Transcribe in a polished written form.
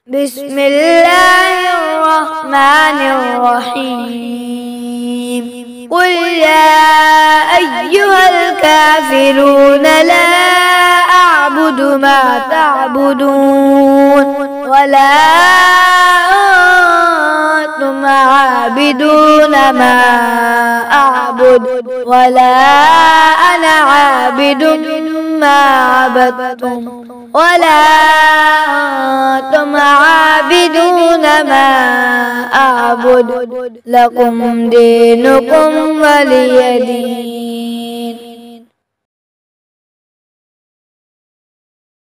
بسم الله الرحمن الرحيم. قل يا أيها الكافرون لا أعبد ما تعبدون ولا أنتم عابدون ما أعبد ولا أنا عابد ما عبدتم ولا أنتم عابدون ما أعبد. لكم دينكم ولي دين.